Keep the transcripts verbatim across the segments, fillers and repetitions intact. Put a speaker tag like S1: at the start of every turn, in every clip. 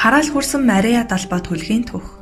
S1: Хараал хүрсэн Мария Далбат хөлгийн түүх.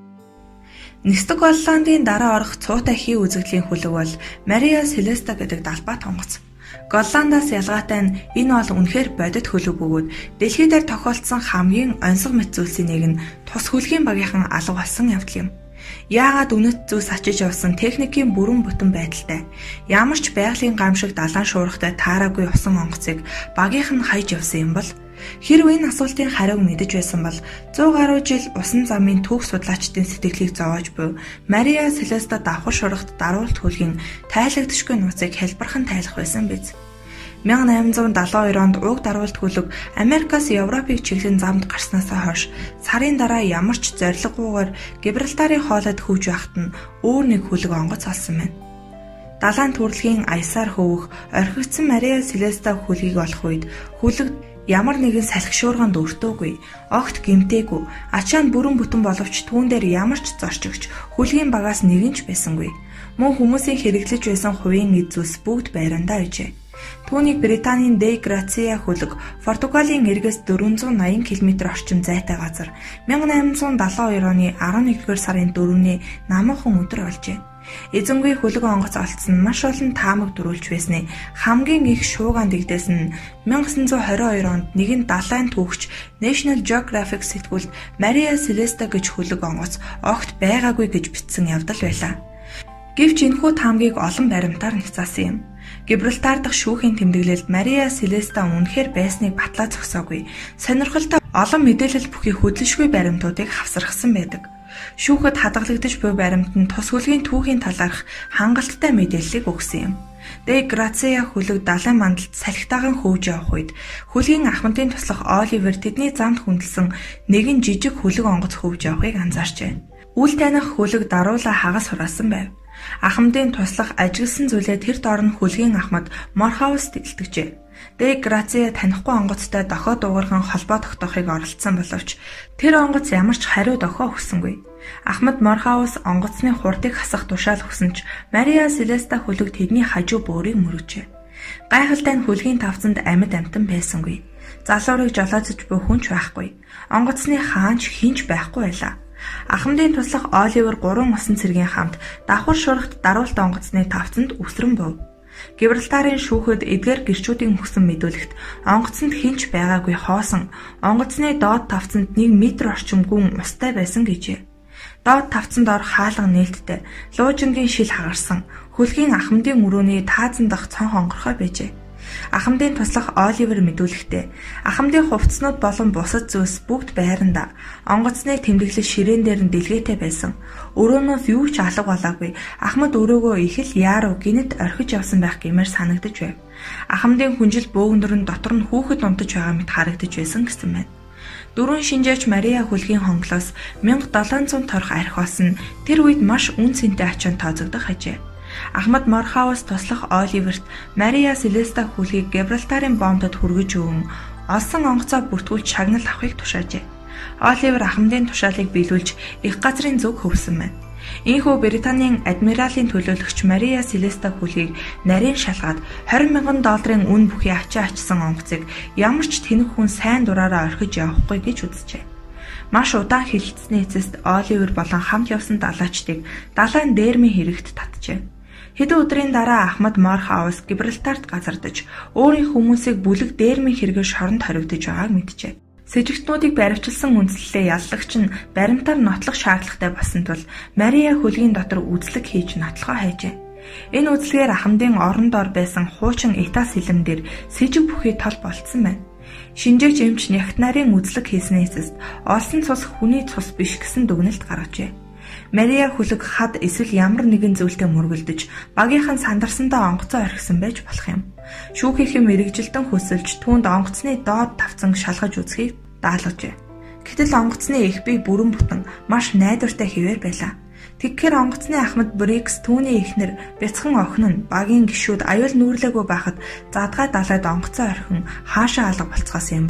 S1: Нэгсдэг Голландын дараа орох цуутай хий үзэгдлийн хөлөг бол Мария Селеста гэдэг Далбат онгоц. Голландаас ялгаатай нь энэ бол үнэхээр бодит хөлөг бөгөөд дэлхий дээр тохиолдсон хамгийн онцгой мэт зүйлсийн нэг нь тус хөлгийн багийнхан алга болсон явдал юм. Яагаад үнэт зүйлс ачиж явсан техникийн бүрэн бүтэн байдалтай ямар ч байгалийн гамшиг далайн шуургатай таараагүй усан онгоцыг багийнх нь хаяж явсан юм бол хэрв энэ асуултын хариуг мэдэж байсан бол зуун гаруй жил усан замын түүх судлаачдын сэтгэлийг зовоож буй Мария Селеста давхар шуургад даруулт хөлгийн тайлагдшгүй нууцыг хэлбэрхэн тайлах байсан биз. мянга найман зуун долоо хоёр онд уг даруулт хөлөг Америкаас Европыг чиглэн замд гарснаас хойш сарын дараа ямар ч зориггүйгээр Гибралтарын хоолойд хөвж байхад нь өөр нэг хөлөг онгоц олсон байна. Далайн түрлэгийн аясаар хөвөх орхигдсан Мария Селеста хөлгийг олох үед хөлөг ямар нэгэн салхи шуурганд өртөөгүй, огт гэмтээгүй, ачаа нь бүрэн бүтэн боловч түүн дээр ямар ч зорчигч хөлгийн багаас нэгэн ч байсангүй. Мөн хүмүүсийн хэрэглэж байсан хувийн эд зүйлс бүгд байрандаа ижээ. Түүнийг Британийн Дэй Грациа хөлөг Португалийн эргээс дөрвөн зуун наян километр орчим зайтай газар мянга найман зуун долоо хоёр оны арван нэгдүгээр сарын дөрөвний наманхан өдөр олжээ. Эзэнгүй хөлөг онгоц олдсон маш олон таамаг дөрүүлж байсны хамгийн их шуугаан дэгдээс нь мянга тоғыз жүз двадцать хоёр онд нэгэн далайн түүхч National Geographic сэтгүүлд Мария Селеста гэж хөлөг онгоц огт байгаагүй гэж бичсэн явдал байлаа. Гэвч энэхүү таамгийг олон баримтаар няцаасан юм. Гибралтар дахь шүүхийн тэмдэглэлд Мария Селеста үнэхээр байсныг батлаа зогсоогүй. Сонирхолтой олон мэдээлэл бүхий хөдөлшгүй баримтуудыг хавсархсан байдаг. Шүүхэд хадгалагдаж буй баримт нь тус хөлгийн түүхийн талаарх хангалттай мэдээллийг өгсөн юм. Дэй Грациа хөлөг далайн мандалд салхитаахан хөвж явах үед хөлгийн ахмадын туслах Оливер тэдний замд хүндэлсэн нэгэн жижиг хөлөг онгоц хөвж явахыг анзаарчээ. Үл таних хөлөг даруулаа хагас хураасан байв. Ахмадын туслах ажигласан зүйлээ тэр доор нь хөлгийн ахмад Морхаус тэлтгэжээ. Дэй Грациа танихгүй онгоцтой дохио дуугархан холбоо тогтоохыг оролдсон боловч тэр онгоц ямар ч хариу дохио өгсөнгүй. Ахмад Морхаус онгоцны хурдыг хасах тушаал өгсөн ч Мария Селеста хөлөг тэдний хажуу бөөрийг мөргөжээ. Гайхалтай нь хөлгийн тавцанд амьд амтан байсангүй. Залуурыг жолоозож буй хүн ч байхгүй. Онгоцны хаанч хинч байхгүй байлаа. Ахмадын туслах Оливер гурван усан цэргийн хамт давхар шуургад даруулт онгоцны тавцанд үсрэн був. Гибралтарын шүүхэд эдгээр гэрчүүдийн мөсөн мэдүүлэгт онгоцонд хинч байгаагүй хоосон онгоцны доод тавцанд нэг метр орчим гүн устай байсан гэжээ. Доод тавцанд ор хаалга нээлттэй луужингийн шил хагарсан хөлгийн ахмадын өрөөний таазан дах цон хонгорхой байжээ. Ахмадын туслах Оливер мэдүүлэхдээ ахмадын хувцснууд болон бусад зүйлс бүгд байранда онгоцны тэмдэглэл ширээн дээр нь дэлгээтэй байсан. Өрөөнөөс юу ч алга болоогүй. Ахмад өрөөгөө их л яаруу гинэд орхиж явсан байх гэмээр санагдаж байв. Ахмадын хүнжил бөөгнөр нь дотор нь хүүхэд унтаж байгаа мэт харагдаж байсан гэсэн байна. Дөрвөн шинжээч Мария хөлгийн хонглоос мянга долоон зуун торох архи болсон тэр үед маш үн цэнтэй ачаан тооцогдох хажээ. Ахмад Морхаус туслах Оливерт Мария Селеста хөлгийг Гибралтарын бомбод хүргэж өгөн олсон онгоцоо бүртгүүлж шагнал авахыг тушаажээ. Оливер ахмадын тушаалыг биелүүлж их газрын зүг хөвсөн байна. Ийхүү Британийн адмиралийн төлөөлөгч Мария Селеста хөлгийг нарийн шалгаад двадцать мянган долларын үн бүхий ачаа ачсан онгоцыг ямар ч тэнэг хүн сайн дураараа орхиж явахгүй гэж үзжээ. Маш удаан хилэлцсэний эцэст Оливер болон хамт явсан далаачдыг далайн дээрмийн хэрэгт татжээ. Хэдэн өдрийн дараа Ахмад Морхаус Гибралтарт газардаж өөрийн хүмүүсийг бүлэг дээрмийн хэрэгээр шоронд хоригдож байгааг мэджээ. Сэжигтнүүдийг баривчилсан үндслэлээ яллагч нь баримтаар нотлох шаардлагатай болсон тул Мария хөлгийн дотор үзлэг хийж нотлохоо хайжээ. Энэ үзлэгээр ахмадын орон доор байсан хуучин Итас сэлэм дээр сэжиг бүхий тол болцсон байна. Шинжээч эмч нягт нарын үзлэг хийснээс олсон цус хүний цус биш гэсэн дүгнэлт гаргажээ. Мария хөлөг хад эсвэл ямар нэгэн зүйлтэй мөргөлдөж багийнхан сандарсандаа онгоцоо орхисон байж болох юм. Шүүхийнхэн мэрэгжилтэн хөсөлж түүнд онгоцны доод тавцан шалгаж үзхийг даалгажээ. Гэтэл онгоцны их бие бүрэн бүтэн маш найдвартай хэвээр байлаа. Тэгэхээр онгоцны ахмад Брикс түүний эхнэр бяцхан охин нь багийн гишүүд аюул нүүрлээгүй байхад задгай далайд онгоцоо орхин хаашаа алга болцгоос юм бол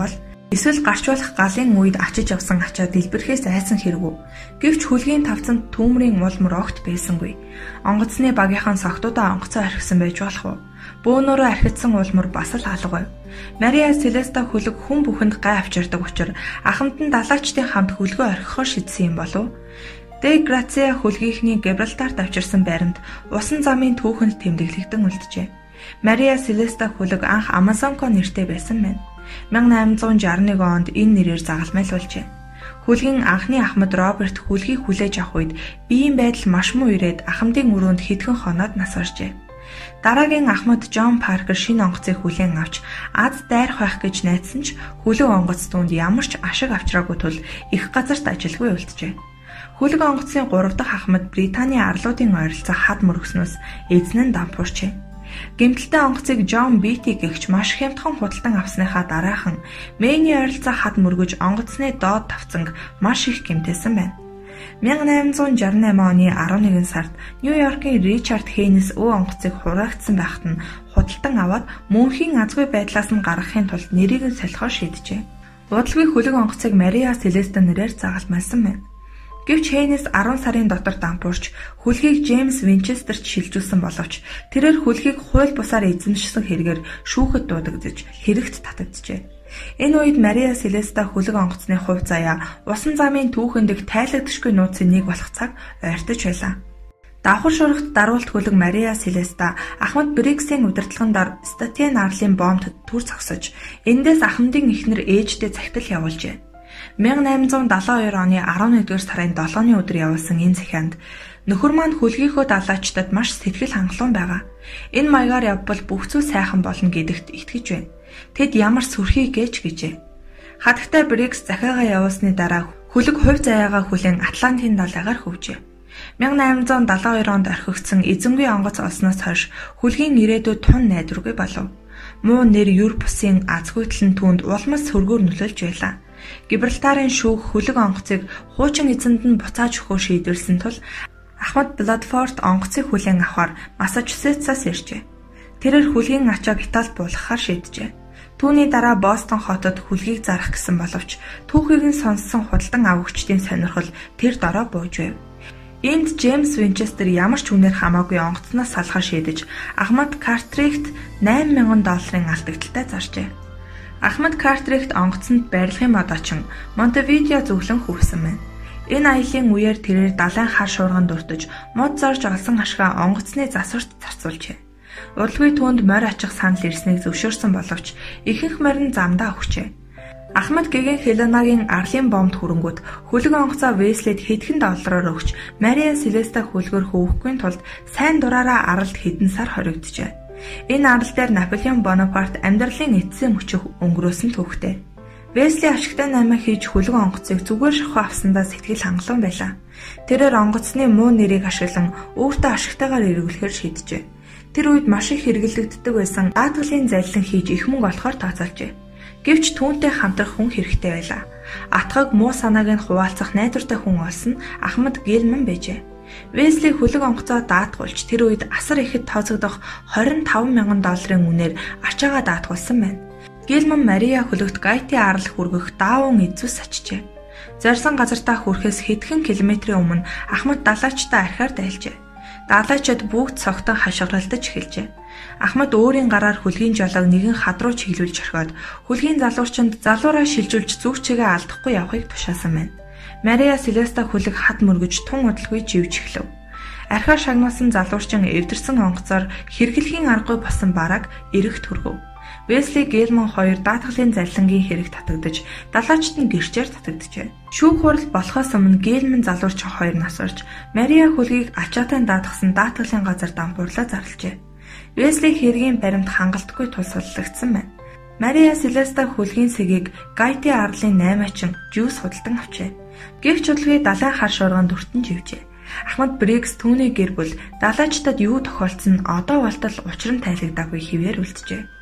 S1: Эсвэл гарч болох галын үед ачиж явсан ачаа дэлбэрэхээс айсан хэрэггүй. Гэвч хүлгийн тавцанд түүмрийн улмөр огт байсангүй. Онгоцны багийнхан согтуудаа онгоцоо архисан байж болох уу? Бөөнөрөө архицсан улмөр бас л алга байв. Мария Селеста хүлэг хүн бүхэнд гай авчирдаг учраас ахмад нь далаачдын хамт хүлгөө орхихоор шийдсэн юм болов. Дэ Грациа хүлгийнхний Гибралтарт авчирсан байранд усан замын түүхэнд тэмдэглэгдэн үлджээ. Мария Селеста хүлэг анх Амазонко нэртэй байсан байна. мянга найман зуун шарсан нэг онд энэ нэрээр загалмайлуулжээ. Хүлгийн анхны ахмад Роберт хүлгийг хүлээж авах үед биеийн байдал маш муу ирээд ахмадын өрөөнд хэдхэн хоноод нас оржээ. Дараагийн ахмад Джон Паркер шинэ онгоцыг хүлээн авч аз дайрах байх гэж найдсан ч хүлэг онгоц түүнд ямар ч ашиг авчраагүй тул их газарт ажилгүй үлджээ. Хүлэг онгоцын гурав дахь ахмад Британий арлуудын ойролцоо хад мөргснөөс эзэн нь дампуурчээ. Гэмтэлтэй онгоцыг Джон Бити гэгч маш хямдхан худалдан авсныхаа дараахан Мэйний ойролцоо хад мөргөж онгоцны доод тавцанг маш их гэмтээсэн байна. мянга найман зуун шарсан найман оны арван нэгэн сард Нью-Йоркийн Ричард Хейнес өө онгоцыг хураагдсан байхад нь худалдан аваад мөнхийн азгүй байдлаас нь гаргахын тулд нэрийг нь солихоор шийджээ. Удалгүй хүлэг онгоцыг Мария Селеста нэрээр загалмайлсан байна. Гэвч Хейнес арван сарын дотор дампуурч хүлгийг Джеймс Винчестерт шилжүүлсэн боловч тэрээр хүлгийг хууль бусаар эзэмшсэн хэрэгээр шүүхэд дуудагдж хэрэгт татагджээ. Энэ үед Мария Селеста хүлэг онгоцны хувь заяа усан замын түүхэндх тайлагдшгүй нууцын нэг болох цаг ойртож байлаа. Давхар шуурхад даруулт хүлэг Мария Селеста ахмад Бриксийн удирдлагын дор Статен арлын бомбд түр зогсож эндээс ахмадын эхнэр ээжтэй захидал явуулжээ. мянга найман зуун даатан хоёр оны арван нэгдүгээр сарын долооны өдөр явуулсан энэ захианд нөхөр маань хүлгийнхөө далаачдад маш сэтгэл хангалуун байгаа. Энэ маягаар явбал бүх зүйл сайхан болно гэдэгт итгэж байна. Тэд ямар сүрхий гэж гэжээ. Хадагтай Брикс захиагаа явуулсны дараа хүлэг хувь заяагаа хүлээн Атлантын далайгаар хөвжээ. мянга найман зуун даатан хоёр онд орхигдсон эзэнгүй онгоц олсноос хойш хүлгийн ирээдүйд тун найдваргүй болов. Муу нэр юр бусын азгүйтлэн түүнд улмас сөргөөр нөлөөлж байлаа. Гибралтарын шүүх хүлэг онгоцыг хуучин эзэнд нь буцааж өгөхөөр шийдвэрлсэн тул ахмад Бладфорд онгоцыг хүлээн авахар Массачусетсаас иржээ. Тэрээр хүлгийн ачааг Италид буулгахаар шийджээ. Түүний дараа Бостон хотод хүлгийг зарах гэсэн боловч түүхийг нь сонссон худалдан авагчдын сонирхол тэр дороо бууж байв. Энд Джеймс Винчестер ямар ч үнээр хамаагүй онгоцноос салахаар шийдэж ахмад Картрихт найман мянган долларын алдагдaltaй заржээ. Ахмад Картрихт онгоцонд байрлахын модочин Монтевидео зөвлөн хүрсэн байна. Энэ аялын үеэр тэрээр далайн хар шуурганд дуртаж мод зорж олсон ашгаа онгоцны засварт зарцуулжээ. Урлагүй түүнд морь очих санал ирснийг зөвшөөрсөн боловч ихэнх морь нь замдаа өгчээ. Ахмад гэгийн Хеленагийн арлын бомбд хүрэнгүүт хүлэг онгоцоо Веслид хэдхэн доллараар өгч Мария Селеста хүлгээр хөвөхгүй тулд сайн дураараа аралд хэдэн сар хоригджээ. Энэ арал дээр Наполеон Бонапарт амьдралын эцсийн мөчөг өнгөрөөсөн түүхтэй. Весли ашигтай наймаа хийж хүлэг онгоцыг зүгээр шахуу авсандаа сэтгэл хангалуун байлаа. Тэрээр онгоцны муу нэрийг ашиглан өөртөө ашигтайгаар эргүүлэхээр шийджээ. Тэр үед маш их хэрэглэгддэг байсан даатгалын залилан хийж их мөнгө олохоор тооцоолжээ. Гэвч түүнтэй хамтрах хүн хэрэгтэй байлаа. Атгаг муу санааг нь хуваалцах найдвартай хүн олсон ахмад Гилман байжээ. Весли хүлэг онгоцоо даатгуулж тэр үед асар ихэд тооцогдох хорин таван мянган долларын үнээр ачаагаа даатгуулсан байна. Гилман Мария хүлэгт Гайти арал хүргэх даавун эзвс ачжээ. Зорьсон газартаа хүрэхээс хэдхэн километрийн өмнө ахмад далаачтай архиар дайлжээ. Далаачид бүгд цогтон хашгиралдаж эхэлжээ. Ахмад өөрийн гараар хүлгийн жолоог нэгэн хад руу чиглүүлж орхиод хүлгийн залуурчинд залуураа шилжүүлж зүг чигээ алдахгүй явахыг тушаасан байна. Мария Селеста хүлэг хад мөргөж тун удалгүй живж эхлэв. Архиар шагнуулсан залуурчин эвдэрсэн онгоцоор хэрэглэхийн аргагүй болсон бараг эрэгт хүргэв. Весли Гилман хоёр даатгалын залилангийн хэрэг татагдж, далаачд нь гэрчээр татагджээ. Шүүх хурал болохоос өмнө Гилман залуурчин хоёр нас орж, Мария хүлгийг ачаатай даатгсан даатгалын газар дампуурлаа зарлжээ. Весли хэргийн баримт хангалтгүй тул суллагдсан байна. Мария Селеста хүлгийн сэгийг Гайти арлын наймаачин Жюс худалдан авчээ. Гэвч удалгүй далайн хар шуурганд өртөн живжээ. Ахмад Брикс түүний гэр бүл далаачдад юу тохиолдсон нь одоо болтол учран тайлагдаагүй хэвээр үлджээ.